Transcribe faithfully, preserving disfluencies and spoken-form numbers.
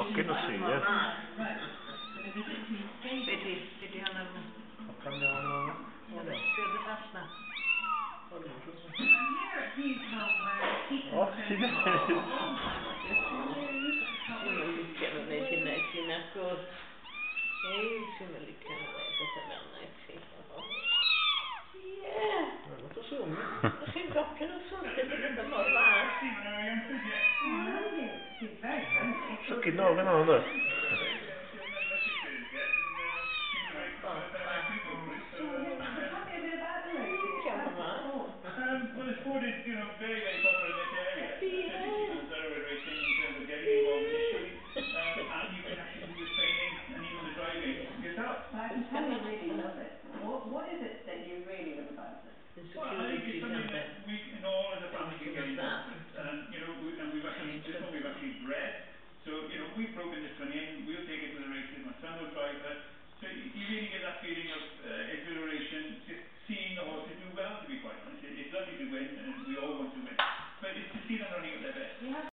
Che non si vede. Vedi, vedi alla Prendiamo... si vede fasta. Oh, si vede. Siamo neći neći na kod. Ej, siamo li kjeno neće tebe neći. Je, no to su mi. To si doppio non so se deve morare. So che no, che no, dai.